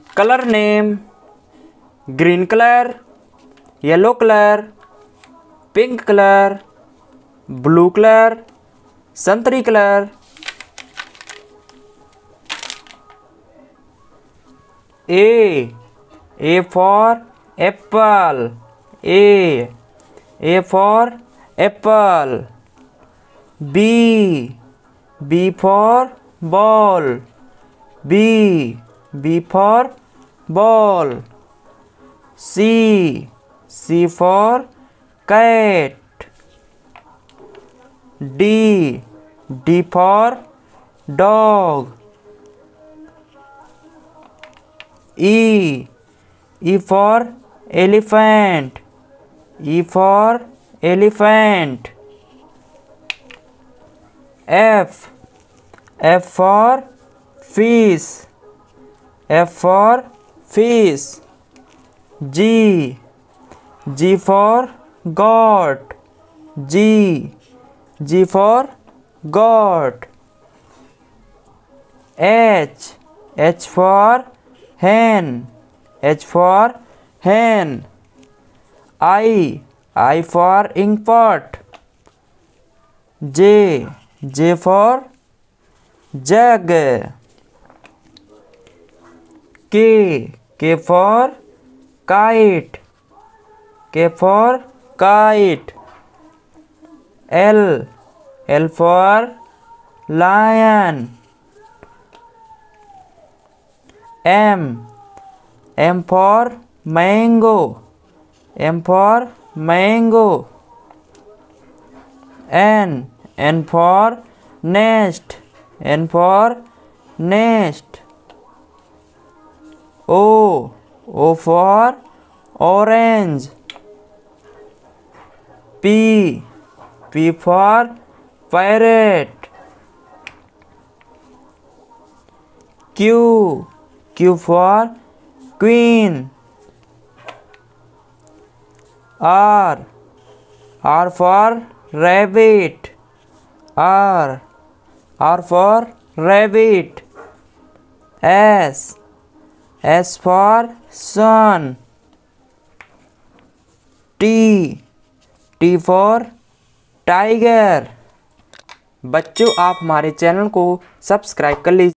Colour name green colour, yellow colour, pink colour, blue colour, संतरी colour. A for apple, A for apple। B for ball, B for ball। C for cat। D for dog। E for elephant, E for elephant। F for fish, F for fish। G for goat, G for goat। H for hen, H for hen। I for ink pot। J for jug। K for kite, K for kite। L for lion। M for mango, M for mango। N for nest, N for nest। O for orange। P for parrot। Q for queen। R for rabbit, R for rabbit। S for sun। T for tiger। बच्चों, आप हमारे channel को subscribe कर लीजिए।